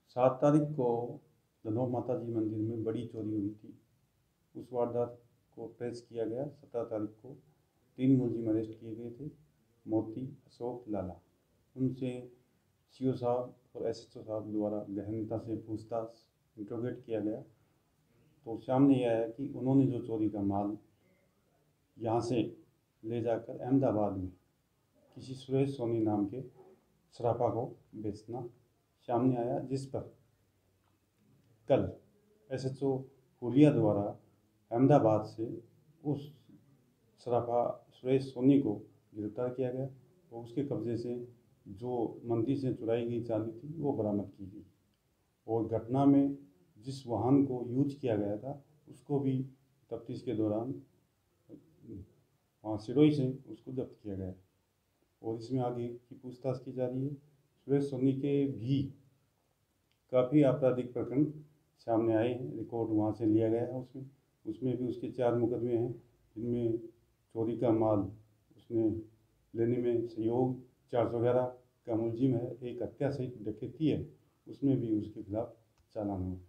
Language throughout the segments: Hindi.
7 तारीख को धनोर माता जी मंदिर में बड़ी चोरी हुई थी। उस वारदात को ट्रेस किया गया। 17 तारीख को 3 मुलजिम अरेस्ट किए गए थे। मोती, अशोक, लाला। उनसे सीओ साहब और एसएचओ साहब द्वारा गहनता से पूछताछ इंट्रोगेट किया गया तो सामने यह आया कि उन्होंने जो चोरी का माल यहाँ से ले जाकर अहमदाबाद में किसी सुरेश सोनी नाम के सराफा को बेचना सामने आया, जिस पर कल एसएचओ हुलिया द्वारा अहमदाबाद से उस सराफा सुरेश सोनी को गिरफ्तार किया गया और उसके कब्जे से जो मंदी से चुराई गई चांदी थी वो बरामद की गई। और घटना में जिस वाहन को यूज किया गया था उसको भी तफ्तीश के दौरान वहाँ सिरोही से उसको जब्त किया गया और इसमें आगे की पूछताछ की जा रही है। सुरेश सोनी के भी काफ़ी आपराधिक प्रकरण सामने आए हैं, रिकॉर्ड वहाँ से लिया गया है। उसमें भी उसके 4 मुकदमे हैं, जिनमें चोरी का माल उसने लेने में सहयोग, 411 का मुलजिम है, एक हत्या सहित डकैती है, उसमें भी उसके खिलाफ चालान हुआ।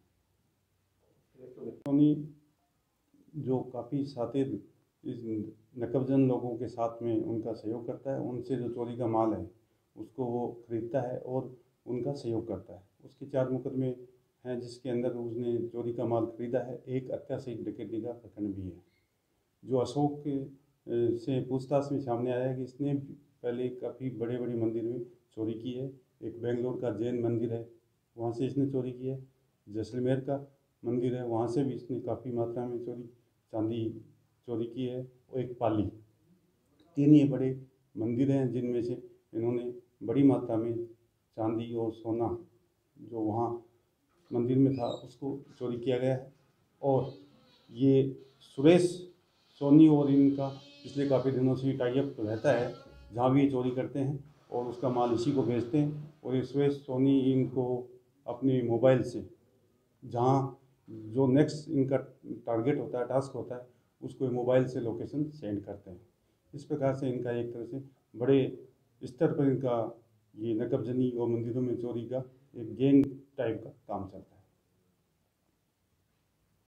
सोनी जो काफ़ी शातिर इस नकबजन लोगों के साथ में उनका सहयोग करता है, उनसे जो चोरी का माल है उसको वो खरीदता है और उनका सहयोग करता है। उसके 4 मुकदमे हैं जिसके अंदर उसने चोरी का माल खरीदा है, एक हत्या सहित डकैती का प्रकरण भी है। जो अशोक से पूछताछ में सामने आया है कि इसने पहले काफ़ी बड़े बड़े मंदिर में चोरी की है। एक बेंगलोर का जैन मंदिर है, वहाँ से इसने चोरी की है। जैसलमेर का मंदिर है, वहाँ से भी इसने काफ़ी मात्रा में चांदी चोरी की है। और एक पाली, 3 ये बड़े मंदिर हैं जिनमें से इन्होंने बड़ी मात्रा में चांदी और सोना जो वहाँ मंदिर में था उसको चोरी किया गया है। और ये सुरेश सोनी और इनका पिछले काफ़ी दिनों से टाई अप रहता है, जहाँ भी ये चोरी करते हैं और उसका माल इसी को बेचते हैं। और ये सुरेश सोनी इनको अपने मोबाइल से जहाँ जो नेक्स्ट इनका टारगेट होता है, टास्क होता है, उसको मोबाइल से लोकेशन सेंड करते हैं। इस प्रकार से इनका एक तरह से बड़े स्तर पर इनका ये नकबजनी और मंदिरों में चोरी का एक गैंग टाइप का काम चलता है।